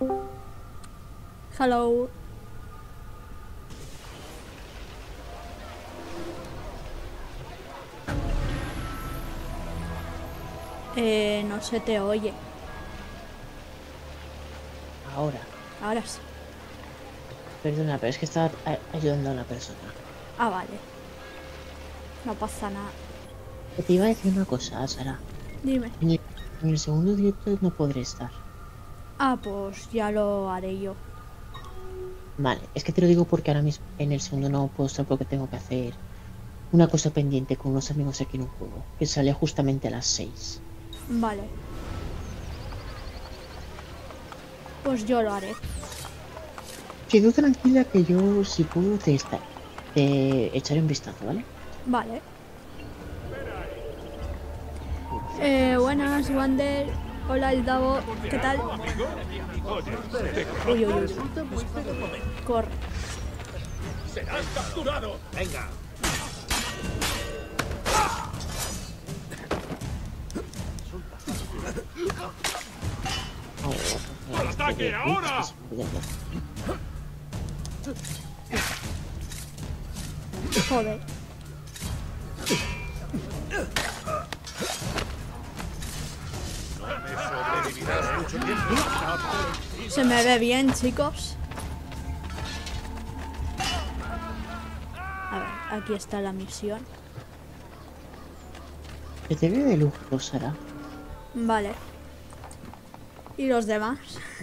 Hello. No se te oye. Ahora. Ahora sí. Perdona, pero es que estaba ayudando a una persona. Ah, vale. No pasa nada. Te iba a decir una cosa, Sara. Dime. En el segundo directo no podré estar. Ah, pues ya lo haré yo. Vale, es que te lo digo porque ahora mismo en el segundo no puedo estar porque tengo que hacer una cosa pendiente con unos amigos aquí en un juego, que sale justamente a las 6. Vale. Pues yo lo haré. Si tú tranquila que yo, si puedo, te echaré un vistazo, ¿vale? Vale. Buenas, Wander. Hola, el Davo. ¿Qué tal? Uy, uy, uy. Corre. ¡Serás capturado! ¡Venga! ¡Al ataque, ahora! Joder. ¿Sobrevivirás mucho tiempo? Se me ve bien, chicos. A ver, aquí está la misión. Que te veo de lujo, Sara. Vale. ¿Y los demás?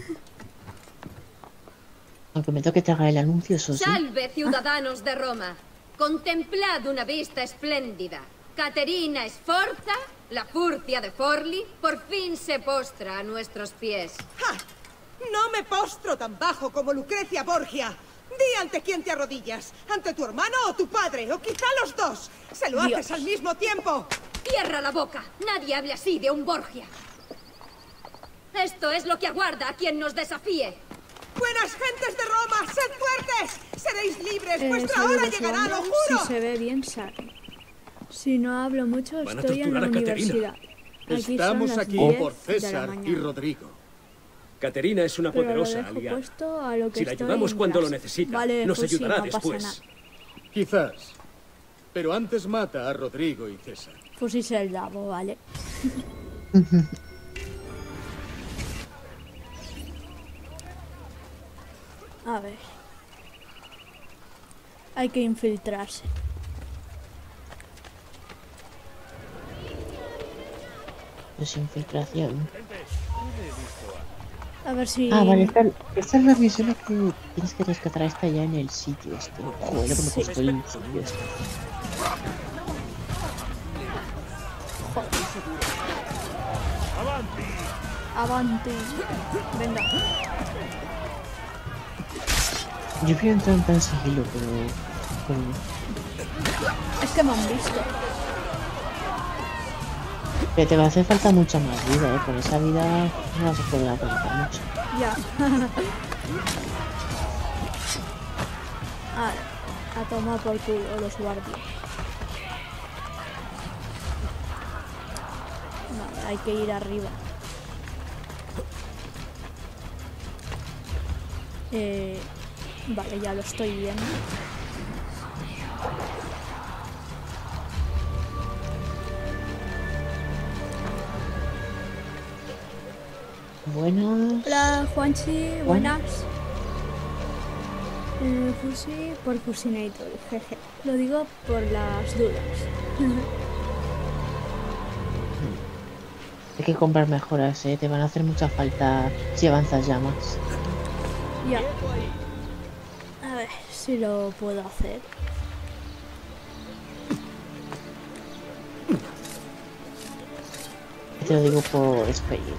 Aunque me toque tragar el anuncio, eso sí. Salve, ciudadanos de Roma. Contemplad una vista espléndida. Caterina Sforza, la furcia de Forli, por fin se postra a nuestros pies. ¡Ja! No me postro tan bajo como Lucrecia Borgia. Di ante quién te arrodillas. ¿Ante tu hermano o tu padre? O quizá los dos. Se lo Dios. haces al mismo tiempo. Cierra la boca. Nadie hable así de un Borgia. Esto es lo que aguarda a quien nos desafíe. Buenas gentes de Roma, sed fuertes. Seréis libres. Vuestra Saludos, hora llegará, lo Wander. juro. Si se ve bien, sale. Si no hablo mucho, Van a estoy en la torturar a Caterina. universidad. Aquí Estamos son las aquí 10 por de la César y mañana. Rodrigo. Caterina es una Pero lo poderosa dejo aliada. puesto a lo que Si la estoy ayudamos en cuando lo clase. necesita, Vale, nos pues sí, ayudará no pasa después. nada. Quizás. Pero antes mata a Rodrigo y César. Pues sí, el Davo, vale. A ver. Hay que infiltrarse. Desinfiltración. A ver si... Ah, vale, esta es la misión que tienes que rescatar a esta ya en el sitio este. Joder, lo que me costó el sitio este. Avanti. Venga. Yo quiero entrar en tan sigilo, pero... Es que me han visto. Pero te va a hacer falta mucha más vida, Con esa vida no vas a poder aguantar mucho. Ya. A ver, a tomar por culo los guardias. Vale, hay que ir arriba. Vale, ya lo estoy viendo. Buenas. Hola, Juanchi, buenas. Fusi por Fusinator, jeje. Lo digo por las dudas. Hay que comprar mejoras, Te van a hacer mucha falta si avanzas ya más. Ya. A ver si lo puedo hacer. Te lo digo por experiencia.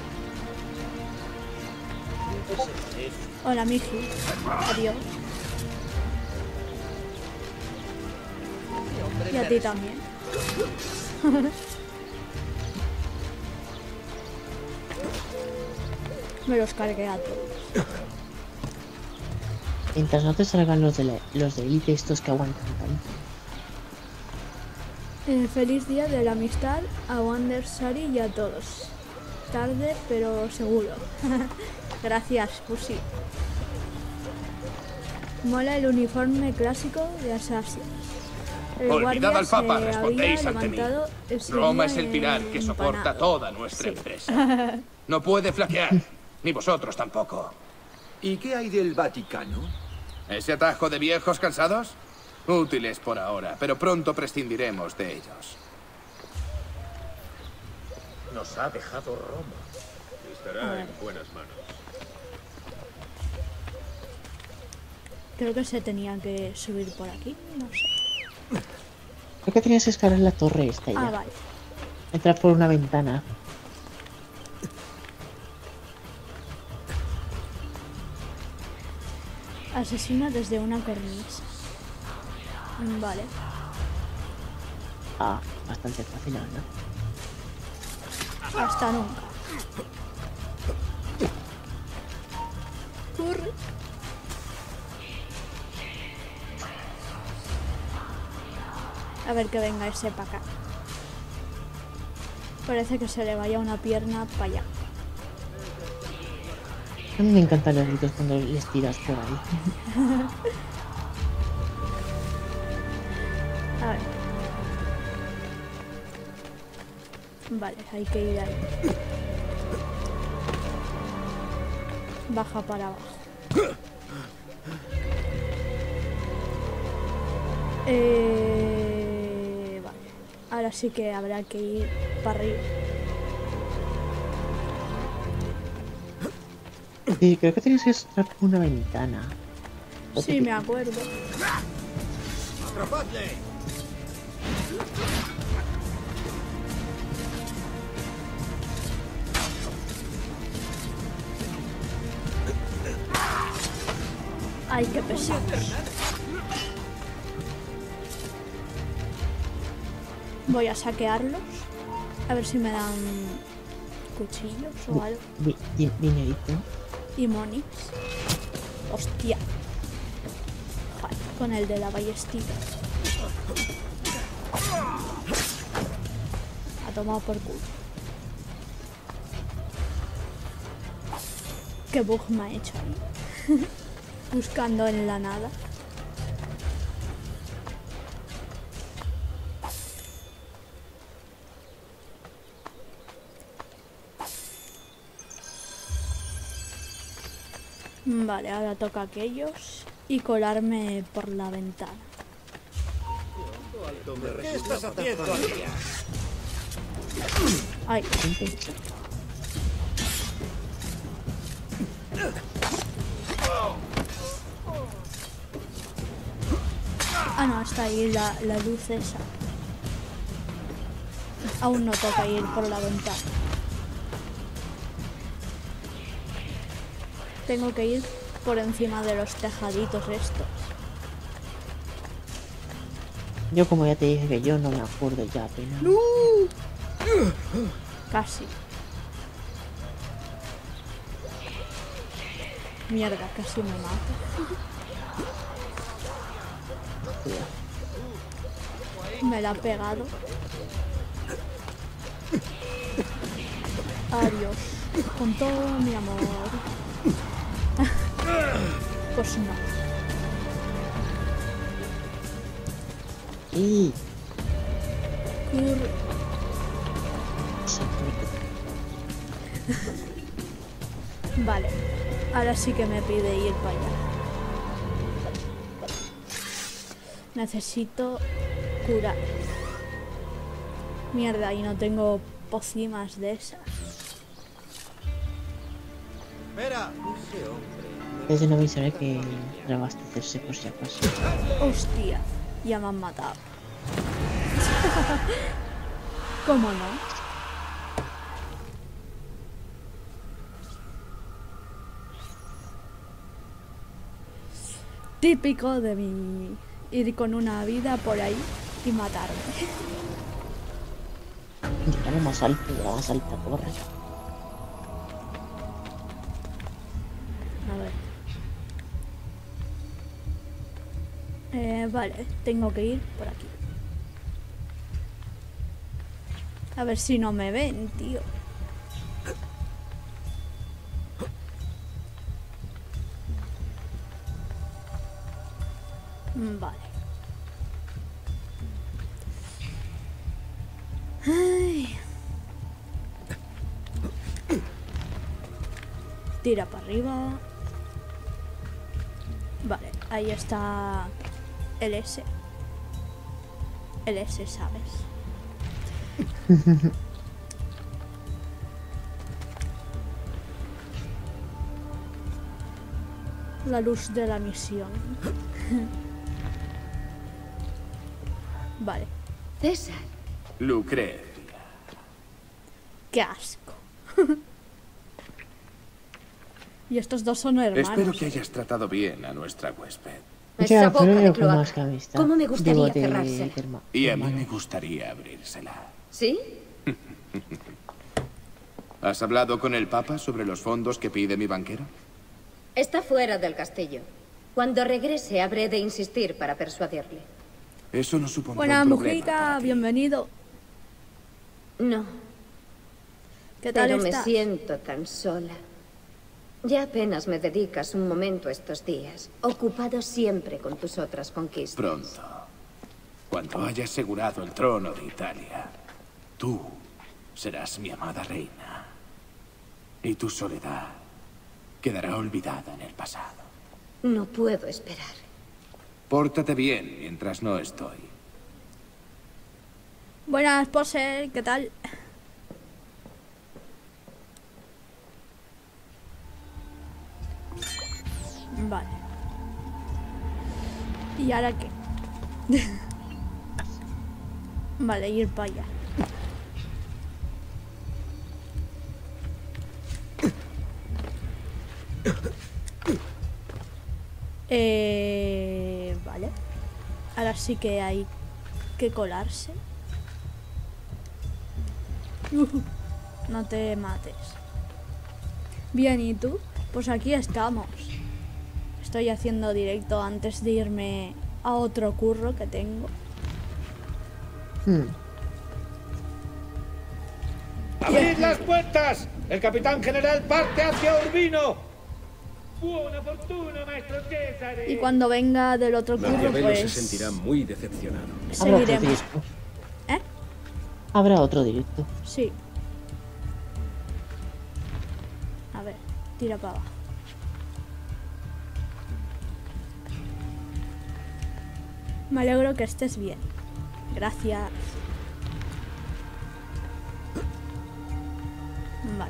Hola, Miji. Adiós. Y a ti también. Me los cargué a todos. Mientras no te salgan los de élite estos que aguantan tanto. Feliz día de la amistad a Wander, Sari y a todos. Tarde, pero seguro. Gracias, Pussy. Mola el uniforme clásico de Assassin. El Olvidad guardia al Papa, se respondéis había ante mí. levantado ese Roma día es el pilar que soporta empanado. toda nuestra Sí. empresa. No puede flaquear, ni vosotros tampoco. ¿Y qué hay del Vaticano? ¿Ese atajo de viejos cansados? Útiles por ahora, pero pronto prescindiremos de ellos. Nos ha dejado Roma. Estará en buenas manos. Creo que se tenía que subir por aquí, no sé. Creo que tenías que escalar la torre esta ya. Ah, vale. Entrar por una ventana. Asesina desde una cornisa. Vale. Ah, bastante fácil, ¿no? Hasta nunca. Corre. A ver que venga ese para acá. Parece que se le vaya una pierna para allá. A mí me encantan los gritos cuando les tiras por ahí. A ver. Vale, hay que ir ahí. Baja para abajo. Vale. Ahora sí que habrá que ir para arriba. Sí, creo que tenías que entrar por una ventana. Sí, me acuerdo. ¡Atrapadle! Ay, qué pesados. Voy a saquearlos. A ver si me dan cuchillos o algo. Dinerito. Y monis. Hostia. Joder, con el de la ballestita. Ha tomado por culo. Qué bug me ha hecho ahí. Buscando en la nada. Vale, ahora toca aquellos y colarme por la ventana. ¿Qué estás haciendo aquí? Ay, ah no, está ahí la luz esa. Aún no toca ir por la ventana. Tengo que ir por encima de los tejaditos estos. Yo como ya te dije que yo no me acuerdo ya apenas. Casi. Mierda, casi me mata. Cuidado. Me la ha pegado. Adiós. Con todo mi amor. Pues no. Y Curre. Vale. Ahora sí que me pide ir para allá. Necesito curar. Mierda, y no tengo pócimas de esas. Espera, ese hombre. desde no avisaré que reabastecerse por si acaso. Hostia, ya me han matado. ¿Cómo no? Típico de mí, ir con una vida por ahí y matarme. Llegar a la más alta torre. A ver. Vale, tengo que ir por aquí. A ver si no me ven, tío. Vale. Ay. Tira para arriba. Vale, ahí está el S. El S, ¿sabes? La luz de la misión. Vale. César. Lucrecia. Qué asco. Y estos dos son hermanos. Espero que hayas tratado bien a nuestra huésped. Esa Ya, boca pero de yo con cloaca. más que amistad. ¿Cómo me gustaría Digo, de cerrársela? Y a mí hermano. me gustaría abrírsela. ¿Sí? ¿Has hablado con el Papa sobre los fondos que pide mi banquero? Está fuera del castillo. Cuando regrese habré de insistir para persuadirle. Eso no supondrá Buena un problema mujica, para ti. bienvenido. No, ¿Qué tal pero me estás? siento tan sola. Ya apenas me dedicas un momento estos días, ocupado siempre con tus otras conquistas. Pronto, cuando haya asegurado el trono de Italia, tú serás mi amada reina. Y tu soledad quedará olvidada en el pasado. No puedo esperar. Pórtate bien mientras no estoy. Buenas, Poser, ¿qué tal? Vale. ¿Y ahora qué? Vale, ir para allá. Vale. Ahora sí que hay que colarse. No te mates. Bien, ¿y tú? Pues aquí estamos. Estoy haciendo directo antes de irme a otro curro que tengo. ¡Abrid las puertas! ¡El capitán general parte hacia Urbino! ¡Buena fortuna, maestro César! Y cuando venga del otro curro, Maquiavelo pues se sentirá muy decepcionado. Habrá otro seguiremos. directo. ¿Eh? Habrá otro directo. Sí. A ver, tira para abajo. Me alegro que estés bien. Gracias. Vale.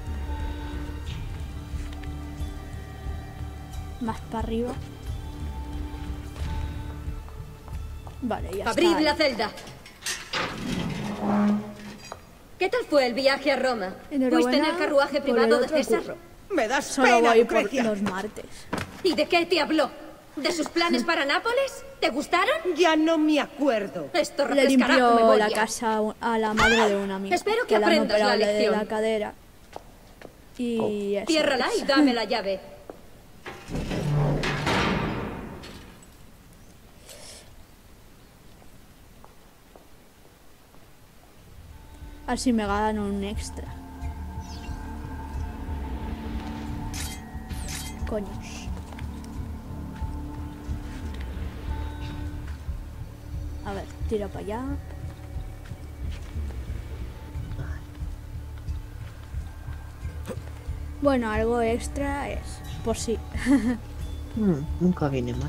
Más para arriba. Vale, ya está. ¡Abrid ahí. la celda! ¿Qué tal fue el viaje a Roma? Enhorabuena ¿Fuiste en el carruaje por el privado de otro César? curro. Me das Solo pena, voy por Lucrecia. los martes. ¿Y de qué te habló? ¿De sus planes para Nápoles? ¿Te gustaron? Ya no me acuerdo. Esto Le refrescará tu limpió memoria. la casa a la madre de un amigo. Espero que le han aprendas la operado de lección. la cadera. Y eso. Ciérrala y dame la llave. Así me ganan un extra. Coños. A ver, tira para allá. Bueno, algo extra es, por sí. Nunca viene mal.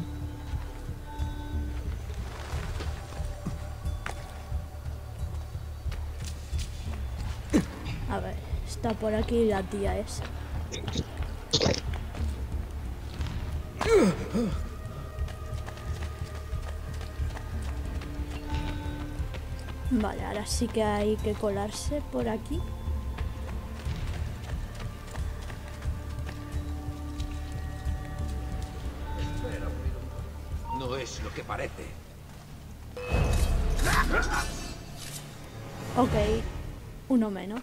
A ver, está por aquí la tía esa. Vale, ahora sí que hay que colarse por aquí. No es lo que parece. Ok, uno menos.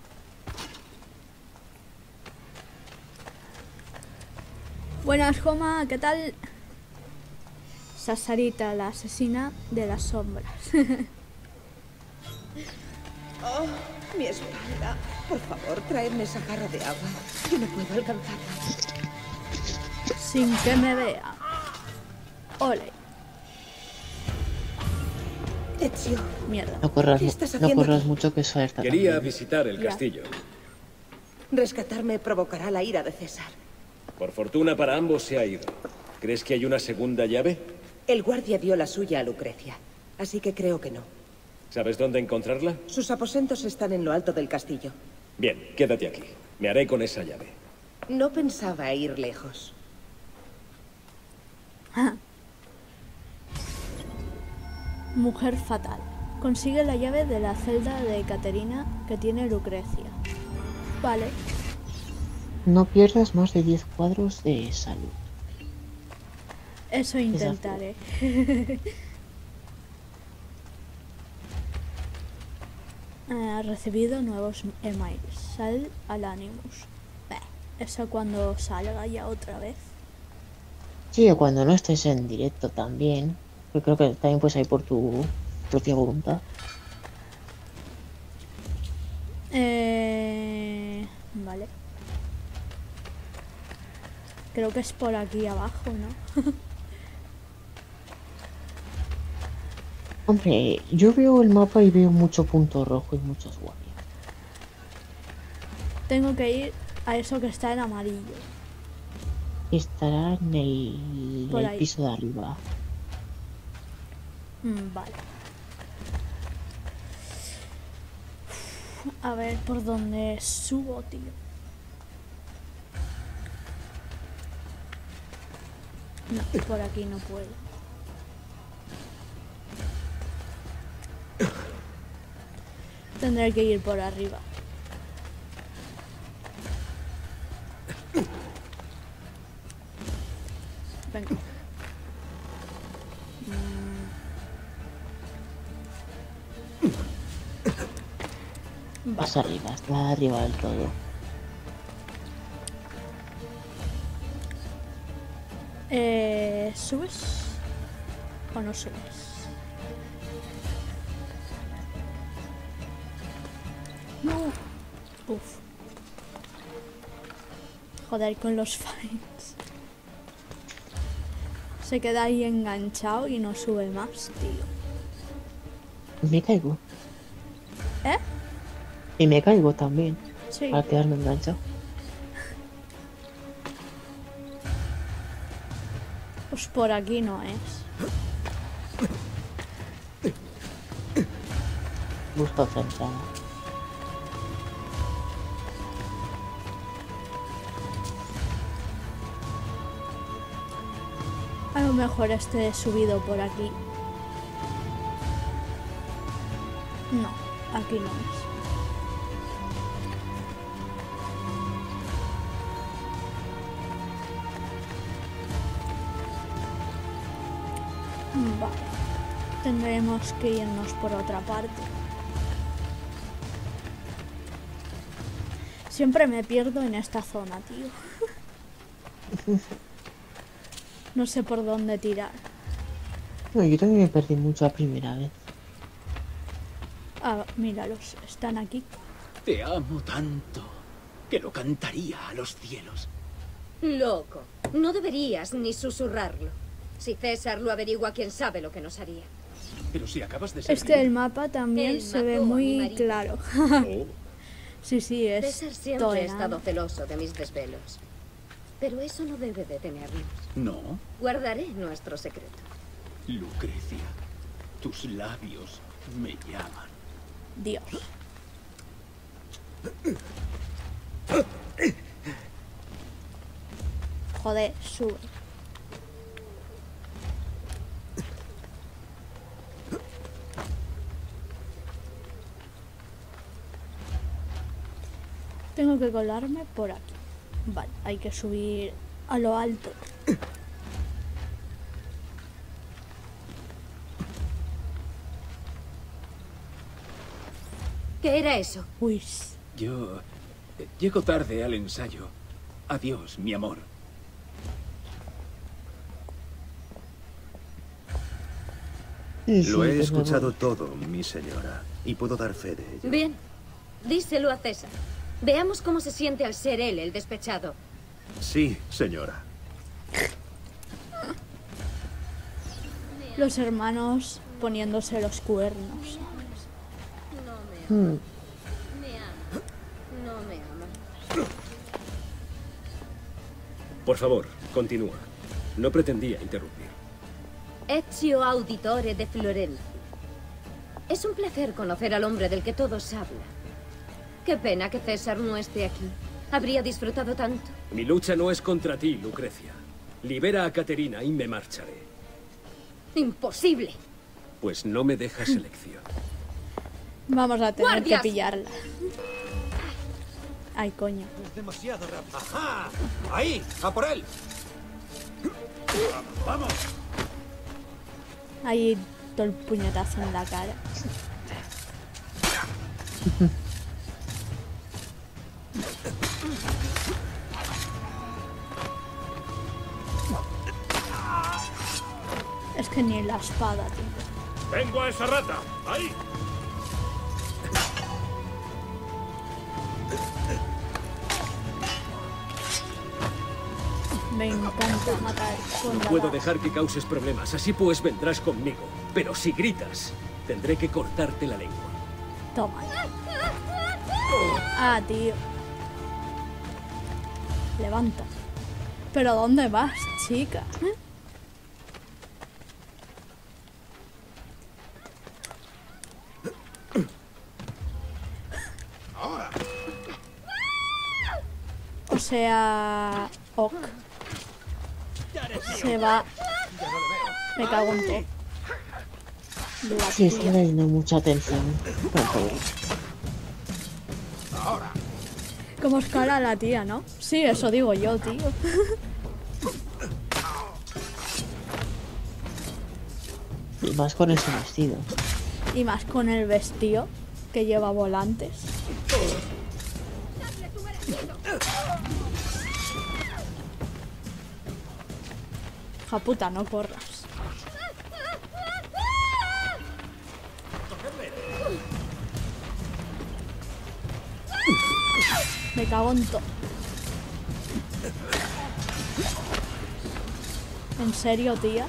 Buenas, Joma, ¿qué tal? Sasarita, la asesina de las sombras. Oh, mi espalda. Por favor, traedme esa jarra de agua. Yo no puedo alcanzarla. Sin que me vea. Ole. Ezio, Mierda. No corras, ¿qué estás no haciendo corras aquí? mucho que eso está Quería también. visitar el Ya. castillo. rescatarme provocará la ira de César. Por fortuna para ambos se ha ido. ¿Crees que hay una segunda llave? El guardia dio la suya a Lucrecia, así que creo que no. ¿Sabes dónde encontrarla? Sus aposentos están en lo alto del castillo. Bien, quédate aquí. Me haré con esa llave. No pensaba ir lejos. Mujer fatal. Consigue la llave de la celda de Caterina que tiene Lucrecia. Vale. No pierdas más de 10 cuadros de salud. Eso intentaré. Recibido nuevos emails. Sal al Animus. Eso cuando salga ya otra vez. Sí, o cuando no estés en directo también. Yo creo que también puedes ir por tu propia voluntad. Vale. Creo que es por aquí abajo, ¿no? Hombre, yo veo el mapa y veo mucho punto rojo y muchos guardias. Tengo que ir a eso que está en amarillo. Estará en el Por ahí. piso de arriba. Vale. A ver por dónde subo, tío. No, por aquí no puedo. Tendré que ir por arriba. Venga. Vas arriba, está arriba del todo. ¿Subes o no subes? No. Uf. Joder, con los fights. Se queda ahí enganchado y no sube más, tío. Me caigo. ¿Eh? Y me caigo también. Sí. Para quedarme enganchado. Pues por aquí no es. Busco otra entrada. A lo mejor esté subido por aquí. No, aquí no es. Vale. Tendremos que irnos por otra parte. Siempre me pierdo en esta zona, tío. No sé por dónde tirar. No, yo también me perdí mucho la primera vez. Ah, míralos, están aquí. Te amo tanto que lo cantaría a los cielos. Loco. No deberías ni susurrarlo. Si César lo averigua, quién sabe lo que nos haría. Pero si acabas de ser El mapa también Él se ve mató a mi muy marido. claro. Oh, Sí, es César siempre todo ha enano. estado celoso de mis desvelos. Pero eso no debe detenernos. No, Guardaré nuestro secreto. Lucrecia, tus labios me llaman. Dios. Joder, sube. Tengo que colarme por aquí. Vale, hay que subir a lo alto. ¿Qué era eso? Uy, Yo llego tarde al ensayo. Adiós, mi amor. Sí, Lo he sí, escuchado todo, mi señora, y puedo dar fe de ello. Bien. Díselo a César. Veamos cómo se siente al ser él el despechado. Sí, señora. los hermanos poniéndose los cuernos. No me ama. Me ama. No me ama. Por favor, continúa. No pretendía interrumpir. Ezio Auditore de Florencia. Es un placer conocer al hombre del que todos hablan. Qué pena que César no esté aquí. Habría disfrutado tanto. Mi lucha no es contra ti, Lucrecia. Libera a Caterina y me marcharé. ¡Imposible! Pues no me dejas elección. Vamos a tener ¡Guardias! que pillarla. Ay, coño. Es demasiado rápido. ¡Ajá! ¡Ahí! ¡A por él! ¡Vamos! Ahí todo el puñetazo en la cara. Es que ni la espada, tío. ¡Tengo a esa rata! ¡Ahí! Me encanta matar con No la puedo daga. dejar que causes problemas, así pues vendrás conmigo. Pero si gritas, tendré que cortarte la lengua. Toma. Ah, tío. Levanta. ¿Pero dónde vas, chica? O sea... Ok. Se va... Me cago en todo. La Sí, está tía. dando mucha atención. Por favor. Como escala la tía, ¿no? Sí, eso digo yo, tío. Y más con ese vestido. Y más con el vestido que lleva volantes. Hija puta, no corras. Me cago en todo. ¿En serio, tía?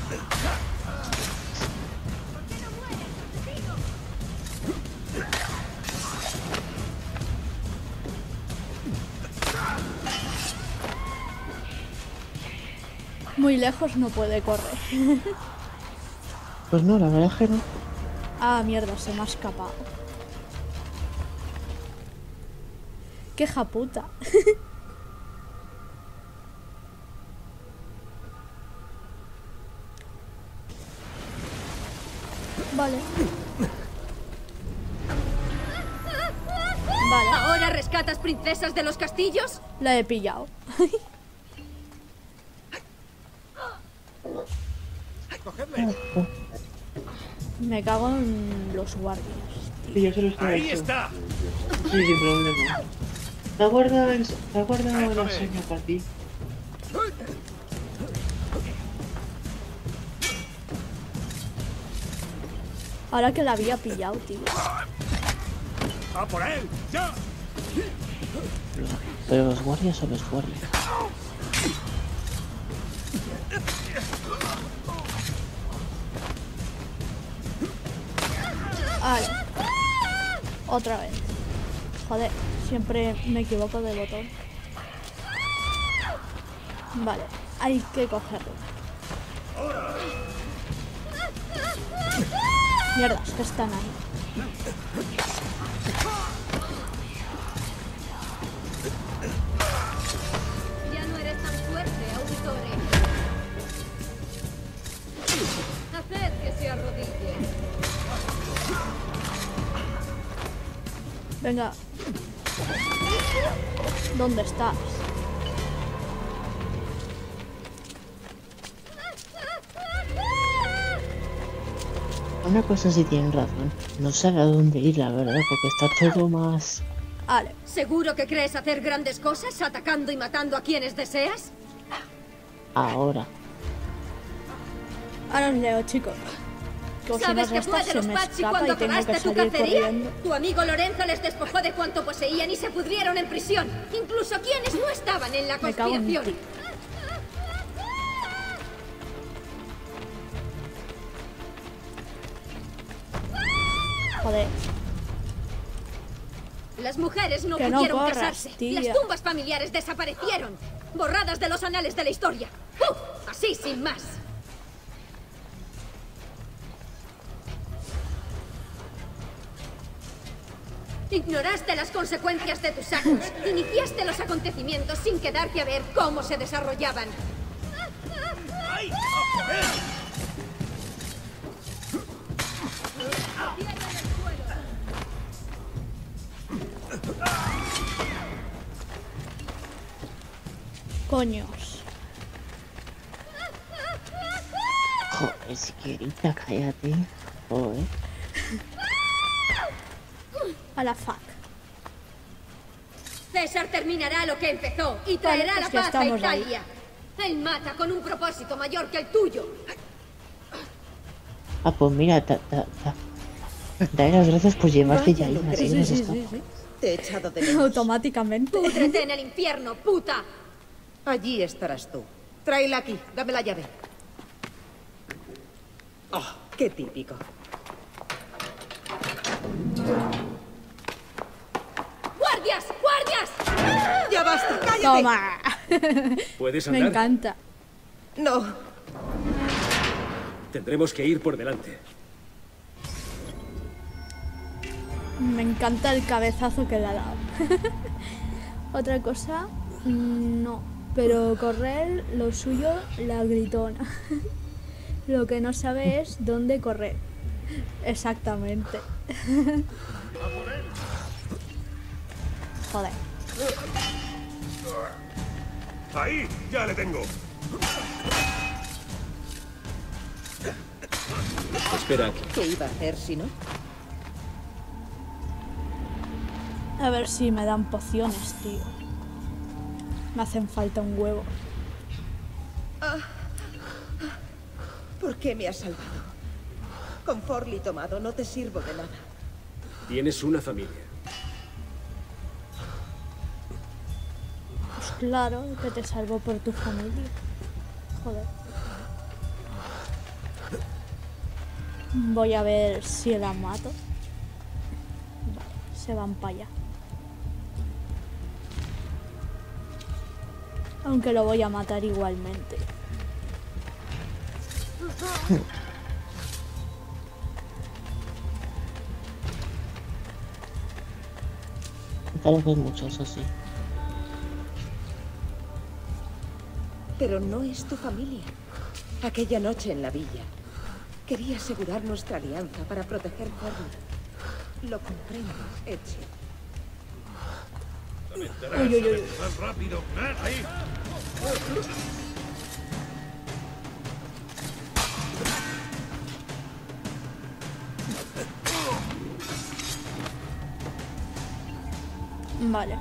Muy lejos no puede correr. Pues no, la verdad es que no. Ah, mierda, se me ha escapado. ¡Qué japuta! Vale. Vale, ¿Ahora rescatas princesas de los castillos? la he pillado. ¡Cogedle! Me cago en los guardias. Sí, yo se lo estoy ¡Ahí hecho. está! Sí, sin problema. La guarda la seña para ti. Ahora que la había pillado, tío. ¡A por él! ¡Ya! Pero los guardias son los guardias. Vale. Otra vez. Joder, siempre me equivoco de botón. Vale, hay que cogerlo. Mierda, es que están ahí. Ya no eres tan fuerte, Auditore. Haced que se arrodille. Venga. ¿Dónde estás? Una cosa sí tienen razón. No sabe a dónde ir, la verdad, porque está todo más... Vale, ¿Seguro que crees hacer grandes cosas atacando y matando a quienes deseas? ahora. ahora os leo, chicos. Que si ¿Sabes no que esta fue de se los me Pazzi escapa cuando y tengo acabaste que tu salir cacería? corriendo. Tu amigo Lorenzo les despojó de cuanto poseían y se pudrieron en prisión. Incluso quienes no estaban en la Me cago en conspiración. ti. Joder. Las mujeres no Que no pudieron corras, casarse. tía. Las tumbas familiares desaparecieron, borradas de los anales de la historia. Así sin más. Ignoraste las consecuencias de tus actos. Iniciaste los acontecimientos sin quedarte a ver cómo se desarrollaban. Coños. Joder, siquierita, cállate. Joder. A la fuck. César terminará lo que empezó y traerá Vale, la pues ya paz a estamos ahí. Italia. Él mata con un propósito mayor que el tuyo. Ah, pues mira, dale las gracias por llevarte ya Vaya, ahí. Lucrecia. Así nos Sí, está. sí. Te he echado de menos. Automáticamente. Púdrete en el infierno, puta. Allí estarás tú. Tráela aquí, dame la llave. Oh, qué típico. ¡Guardias! ¡Guardias! ¡Ya basta! ¡Cállate! Toma. ¿Puedes Me andar? encanta. No, Tendremos que ir por delante. Me encanta el cabezazo que le ha dado. Otra cosa, no. Pero correr, lo suyo, la gritona. Lo que no sabe es dónde correr. Exactamente. Joder. Ahí, ya le tengo. Espera aquí. ¿qué iba a hacer si no? A ver si me dan pociones, tío. Me hacen falta un huevo. ¿Por qué me has salvado? Con Forli tomado no te sirvo de nada. Tienes una familia. Pues claro, que te salvo por tu familia. Joder. Voy a ver si la mato. Vale, se van para allá. Aunque lo voy a matar igualmente. Tal vez mucho, eso sí. Pero no es tu familia. Aquella noche en la villa, quería asegurar nuestra alianza para proteger Forli. Lo comprendo, Ezio. Uy, uy, uy. Más rápido. Ahí. Vale.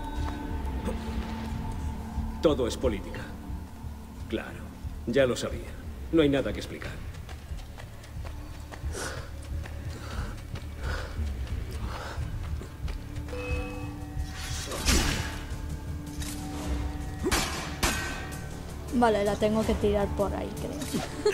Todo es política. Claro, ya lo sabía. No hay nada que explicar. Vale, la tengo que tirar por ahí, creo.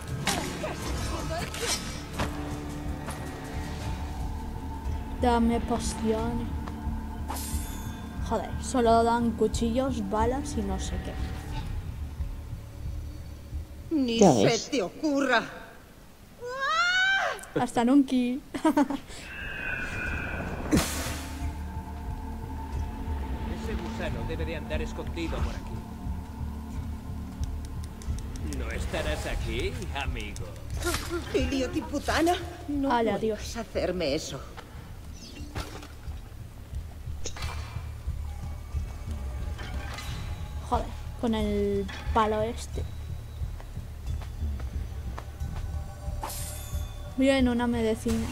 Dame pociones. Joder, solo dan cuchillos, balas y no sé qué. Ni Ya se ves. te ocurra. Hasta nunca. Ese gusano debe de andar escondido por aquí. ¿No estarás aquí, amigo? Filio Tiputana, no Vale, puedes adiós. hacerme eso. Joder, con el palo este. Bien, una medicina.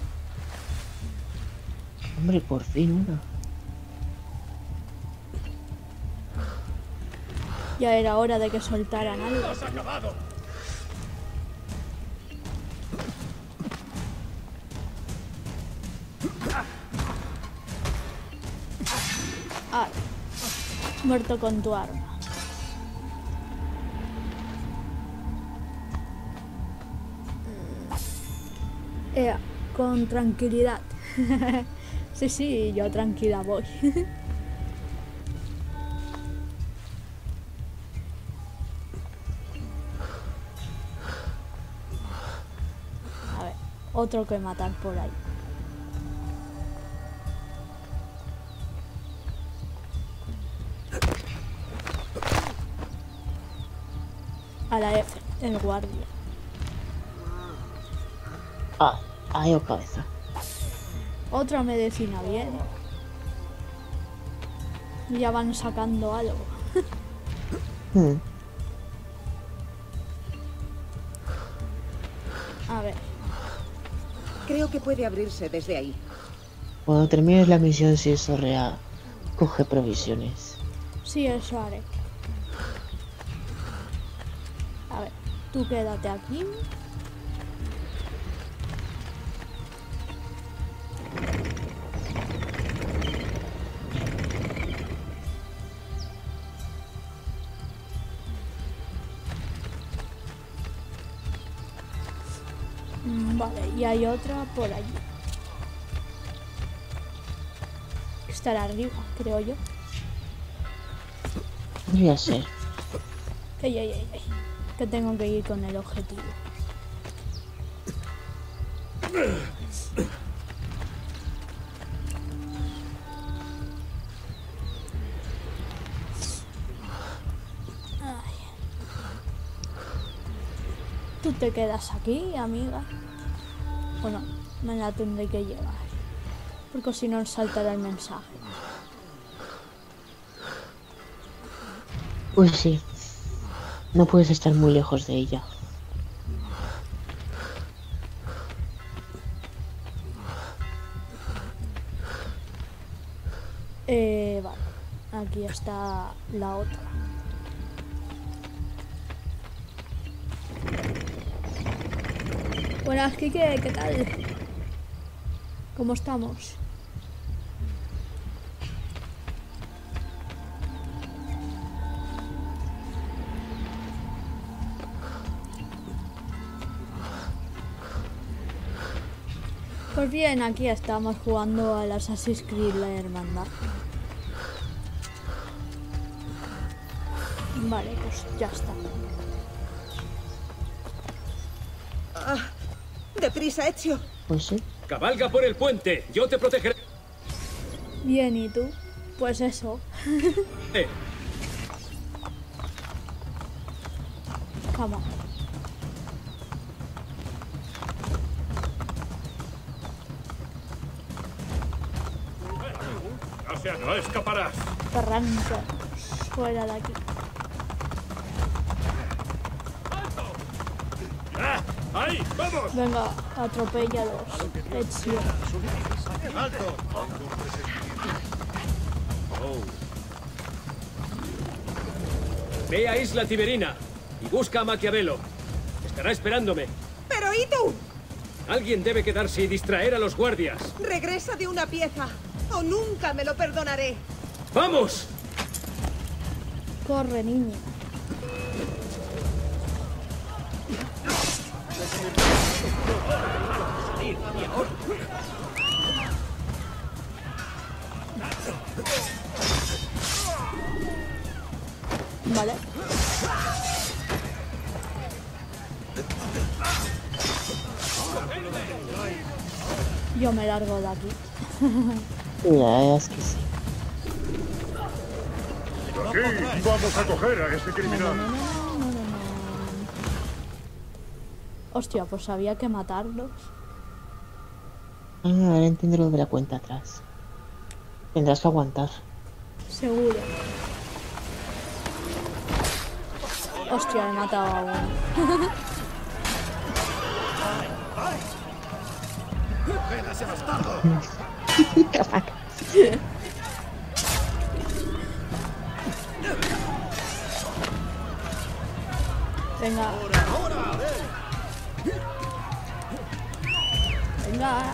Hombre, por fin una. Ya era hora de que soltaran algo. ¡Has acabado! Ah, muerto con tu arma. con tranquilidad. Sí, yo tranquila voy. A ver, otro que matar por ahí. A la F, el guardia. Ah, ahí o cabeza. Otra medicina viene. Ya van sacando algo. A ver. Creo que puede abrirse desde ahí. Cuando termines la misión, si es real, coge provisiones. Sí, eso haré. A ver, tú quédate aquí. Vale, y hay otra por allí. Estará arriba, creo yo. Podría ser. Ey. Que tengo que ir con el objetivo. Ay. Tú te quedas aquí, amiga. Bueno, me la tendré que llevar. Porque si no, saltará el mensaje. Pues sí. No puedes estar muy lejos de ella. Vale. Aquí está la otra. Buenas, Kike, ¿qué tal? ¿Cómo estamos? Pues bien, aquí estamos jugando al Assassin's Creed La Hermandad. Vale, pues ya está. ¡Deprisa, Ezio! Pues sí. Cabalga por el puente, yo te protegeré. Bien, ¿y tú? Pues eso. Vamos. No escaparás. Arranca. Fuera de aquí. ¡Ahí! ¡Vamos! Venga, atropellalos. Ezio. ¡Alto! Ve a Isla Tiberina y busca a Maquiavelo. Estará esperándome. ¡Pero ¿y tú? Alguien debe quedarse y distraer a los guardias. Regresa de una pieza o nunca me lo perdonaré. ¡Vamos! Corre, niña. Vale. Yo me largo de aquí. Ya, es que sí. Aquí vamos a coger a ese criminal. No. Hostia, pues había que matarlos. Ah, ahora entiendo lo de la cuenta atrás. Tendrás que aguantar. Seguro. Hostia, he matado a uno. Venga. Venga.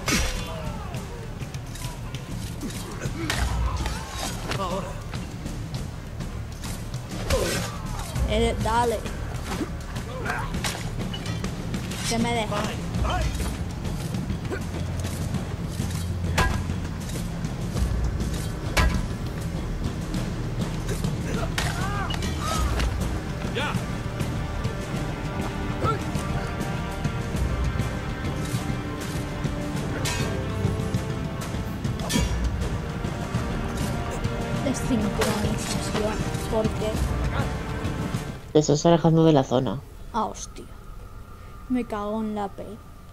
Dale. Que me deja. sincronización. ¿Por qué? Te estás alejando de la zona. Ah, hostia. Me cago en la P.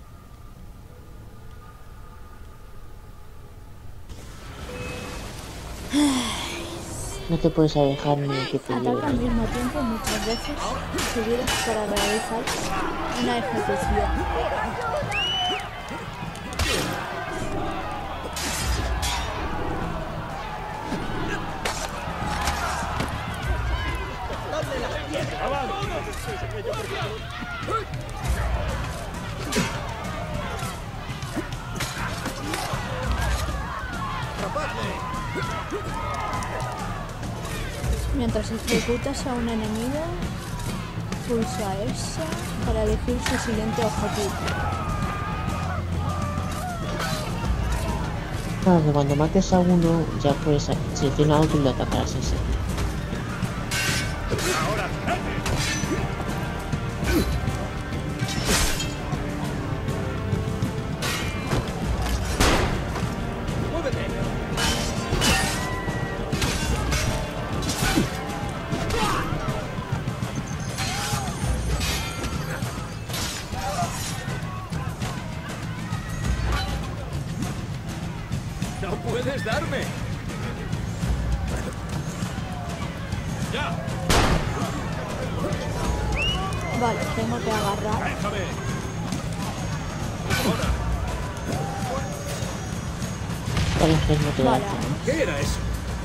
No te puedes alejar ni que te Ataca al lleven. mismo tiempo muchas veces seguidas para realizar una ejecución. Mientras ejecutas a un enemigo, pulsa S para elegir su siguiente objetivo. Claro, que cuando mates a uno, ya puedes seleccionar otro y lo atacarás ese. ¡No puedes darme! ¡Ya! Vale, tengo que agarrar. ¡Déjame! Vale, ¿Qué era eso?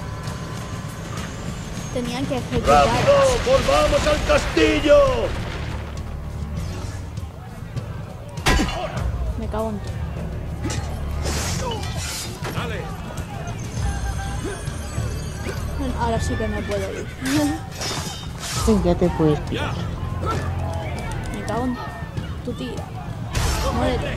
tenía que ejecutar. ¡Rápido! ¡Volvamos al castillo! Me cago en todo. ¡Dale! Bueno, ahora sí que me puedo ir. Sí, ya te puedes pirar. Me cago en tu tía. Muérete.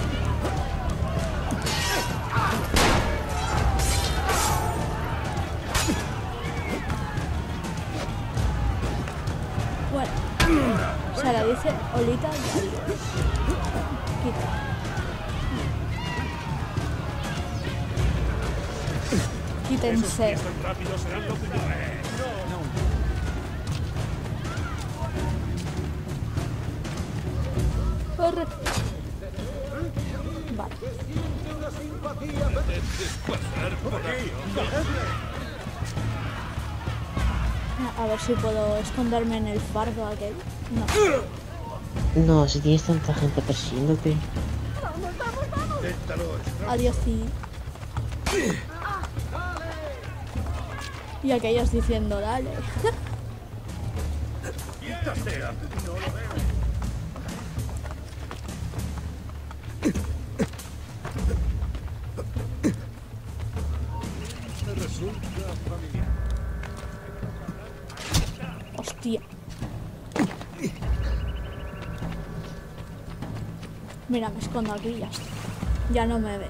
Bueno, Sara dice Olita y adiós. Quita. Quítense. Rápido serán lo que no es. Corre. Vale. A ver si puedo esconderme en el fardo aquel. No. No, si tienes tanta gente persiguiéndote. Adiós, sí. Y aquellos diciendo, dale. Hostia. Mira, me escondo aquí y ya está. Ya no me ve.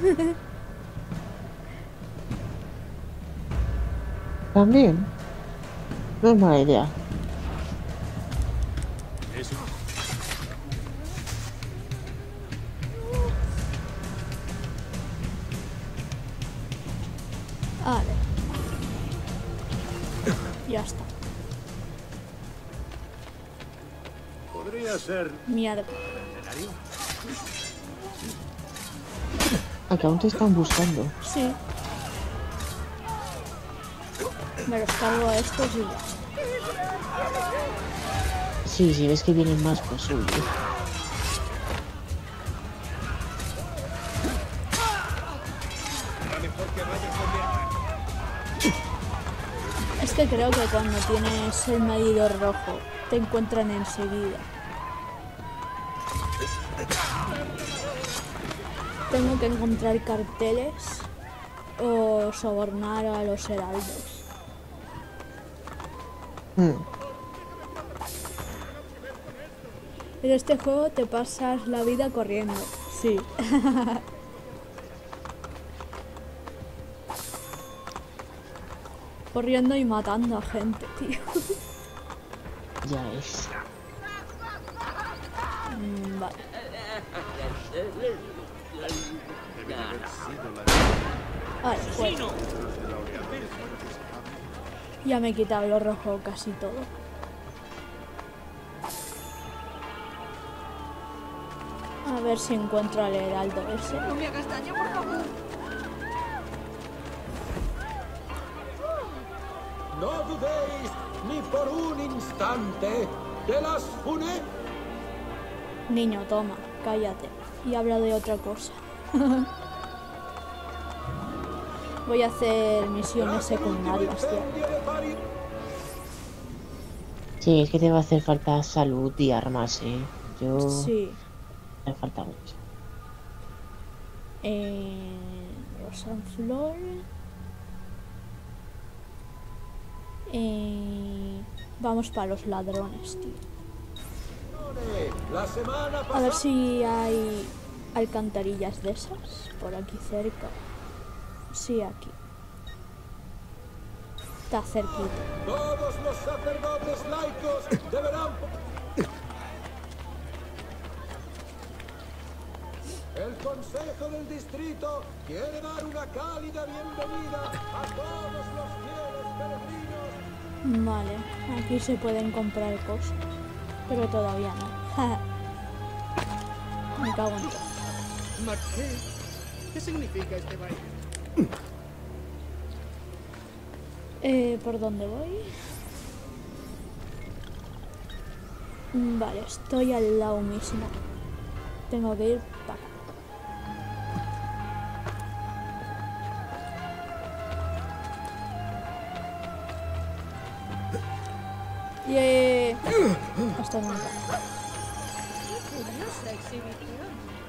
También. No es mala idea. Eso. Vale. Ya está. Podría ser. Mierda. Aunque aún te están buscando. Sí. Me los cargo a estos y ya está. Sí, si ves que vienen más, pues huye. Es que creo que cuando tienes el medidor rojo te encuentran enseguida. Tengo que encontrar carteles o sobornar a los heraldos. En este juego te pasas la vida corriendo, sí. Corriendo y matando a gente, tío. Ya es. Vale. Vale, bueno. Ya me he quitado lo rojo casi todo. A ver si encuentro al heraldo ese. No me hagas daño, por favor. No dudéis ni por un instante de las FUNE. Niño, toma, cállate. Y habla de otra cosa. Voy a hacer misiones secundarias, tío. Sí, es que te va a hacer falta salud y armas, ¿eh? Yo... Sí. Me falta mucho. Rosanflor. Vamos para los ladrones, tío. La semana A ver pasada... si hay alcantarillas de esas por aquí cerca. Sí, aquí. Está cerquita. Todos los sacerdotes laicos deberán... El Consejo del Distrito quiere dar una cálida bienvenida a todos los fieles peregrinos. Vale, aquí se pueden comprar cosas, pero todavía no. Me cago en todo. ¿Qué significa este baile? ¿Por dónde voy? Vale, estoy al lado mismo. Tengo que ir para acá. Hasta nunca. Curiosa exhibición.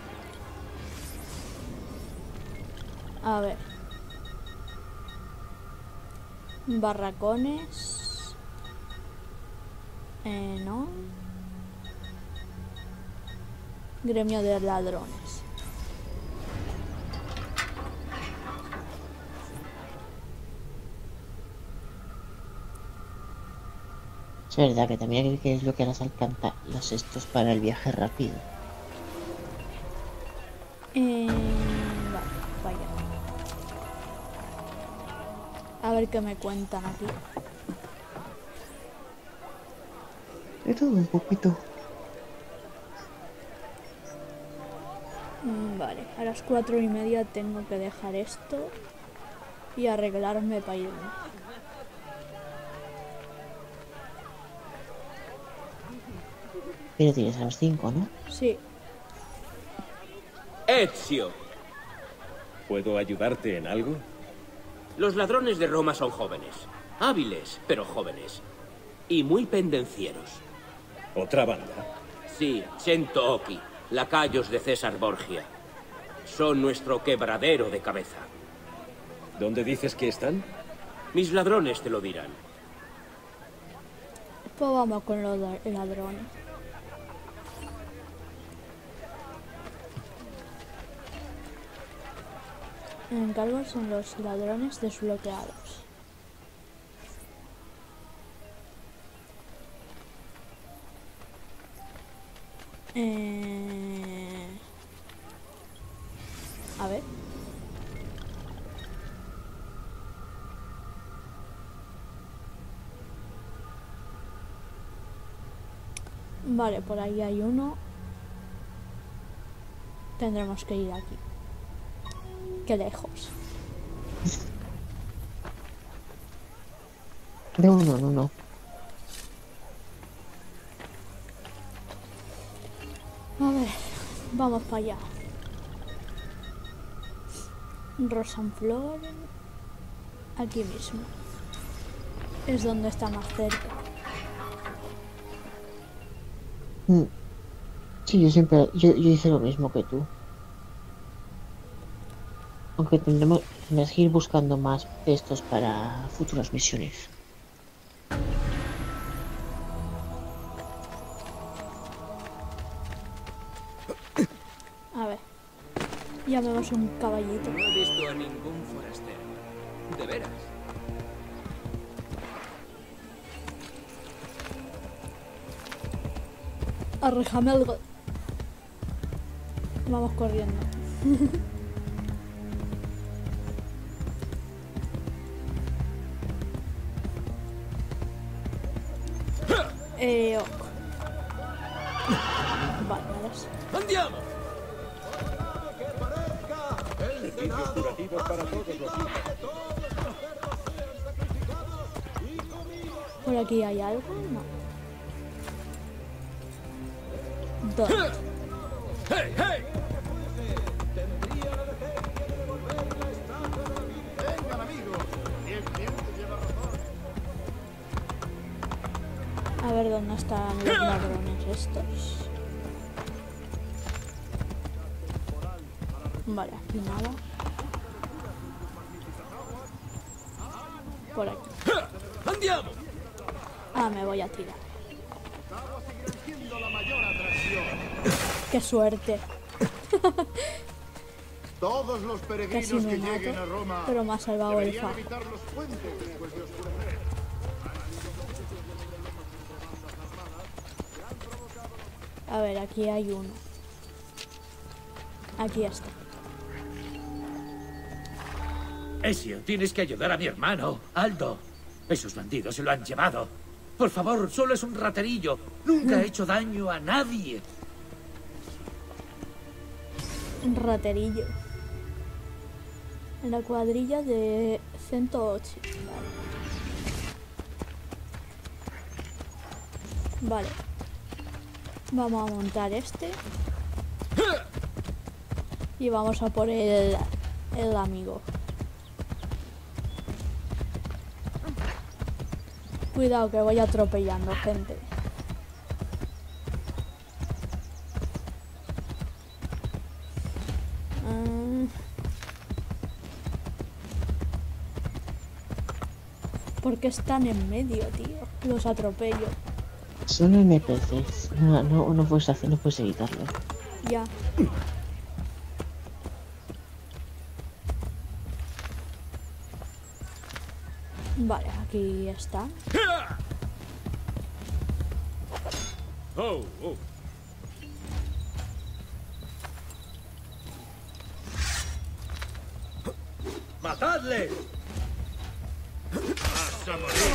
A ver. Barracones. No. Gremio de ladrones. Es verdad que también hay que desbloquear los estos para el viaje rápido. Vale, vaya. A ver qué me cuentan aquí. De todo un poquito. Vale, a las 4:30 tengo que dejar esto y arreglarme para irme. Pero tienes a las 5, ¿no? Sí. Ezio. ¿Puedo ayudarte en algo? Los ladrones de Roma son jóvenes. Hábiles, pero jóvenes. Y muy pendencieros. ¿Otra banda? Sí, Centoki, lacayos de César Borgia. Son nuestro quebradero de cabeza. ¿Dónde dices que están? Mis ladrones te lo dirán. Pues vamos con los ladrones. Encargos son los ladrones desbloqueados. A ver. Vale, por ahí hay uno. Tendremos que ir aquí. Qué lejos. De uno en uno. A ver, vamos para allá. Rosanflor. Aquí mismo. Es donde está más cerca. Sí, yo hice lo mismo que tú. Aunque tendrás que ir buscando más de estos para futuras misiones. A ver. Llamemos un caballito. No he visto a ningún forastero. ¿De veras? Arréjame algo. Vamos corriendo. Ok. Vale, ahora sí. ¡Andiamo! Servicios curativos para todos los hijos. ¿Por aquí hay algo? No. ¿Dónde? ¡Hey, hey! Vengan, amigos. El cliente lleva razón. A ver dónde están los ladrones estos. Vale, aquí nada. Por aquí. ¡Andiamo! Ah, me voy a tirar. Seguirán siendo la mayor atracción. ¡Qué suerte! Todos los Casi peregrinos me que lleguen a mato, Roma pero me ha salvado el deberían fa. evitar los puentes después de oscurecer. A ver, aquí hay uno. Aquí está. Ezio, tienes que ayudar a mi hermano, Aldo. Esos bandidos se lo han llevado. Por favor, solo es un raterillo. Nunca ha hecho daño a nadie. Un raterillo. En la cuadrilla de 108. Vale. Vamos a montar este. Y vamos a por el amigo. Cuidado que voy atropellando gente. ¿Por qué están en medio, tío? Los atropello. Son NPCs. No puedes hacer, no puedes evitarlo. Ya. Vale, aquí está. ¡Oh, oh! ¡Matadle! ¡Vas a morir!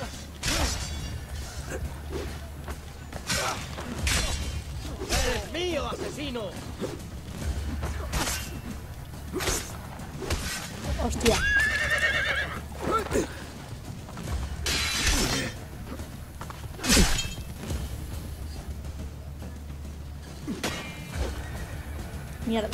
¡Eres mío, asesino! Hostia. Mierda.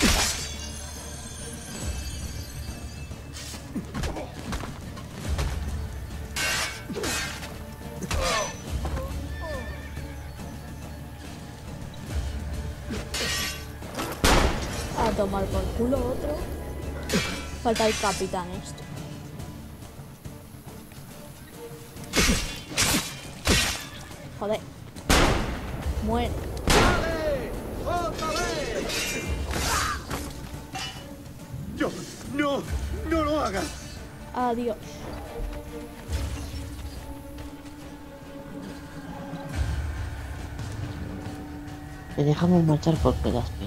A tomar por culo otro. Falta el capitán esto. Joder. Muere. ¡Otra vez! Yo, no lo hagas. Adiós. Te dejamos marchar porque das pena.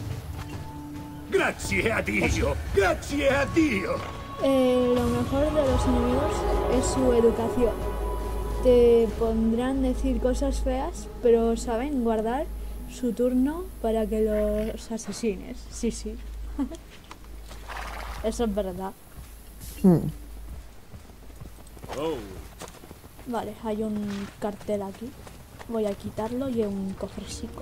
Grazie a Dio. Grazie a Dio. Lo mejor de los enemigos es su educación. Te pondrán decir cosas feas, pero saben guardar su turno para que los asesines. Sí, sí. Eso es verdad. ¡Oh! Vale, hay un cartel aquí. Voy a quitarlo y un cofrecico.